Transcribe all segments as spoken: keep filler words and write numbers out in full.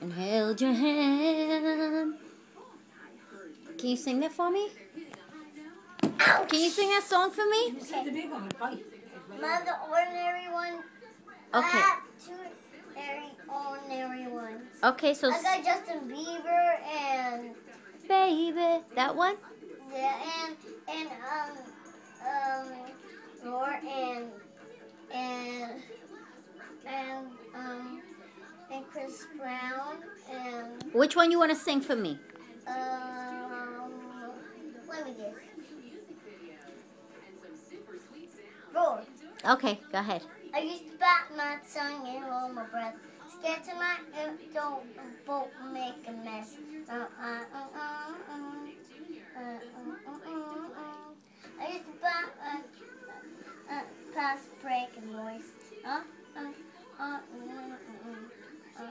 and held your hand. Can you sing that for me? Ouch. Can you sing that song for me? Mother, ordinary one. Okay. I have two very ordinary ones. Okay, so I got Justin Bieber and baby, that one. yeah, and and um um Lord and and and um and Chris Brown and Which one you want to sing for me? um let me guess. Lord. Okay, go ahead. I used to bite my tongue and hold my breath. Scared to my uh, don't both make a mess. Uh, uh, uh, uh, uh, uh, uh, uh, uh. I used to bite my uh, uh, past breaking voice. Uh, uh, uh, uh, uh, uh, uh,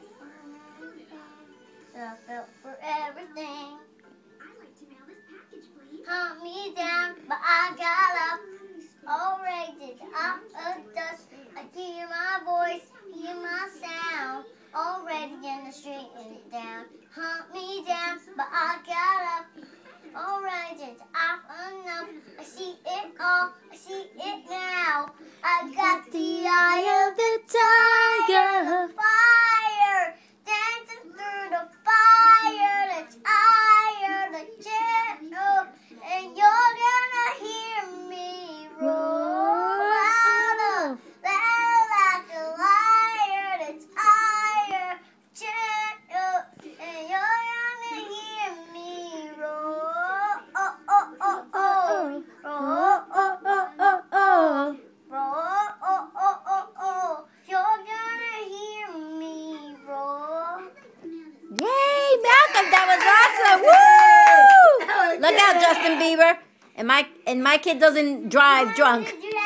uh, I felt for everything. Hunt me down, but I got up. Already off of dust, I hear my voice, hear my sound. Already in the street and down. Hunt me down, but I got up. Already off enough. I see it all, I see it now. I got the eye of the tiger. Fire, dancing through the fire. That's higher, the gentle, and you're gonna hear me roar out of there like a liar that's higher, gentle, and you're gonna hear me roar. Oh, oh, oh, oh, roar, oh, oh, oh, oh, roar, oh, oh, oh, oh, you're gonna hear me roar. Yay, Malcolm, that was awesome! Woo! Look out, Justin Bieber. And my and my kid doesn't drive drunk.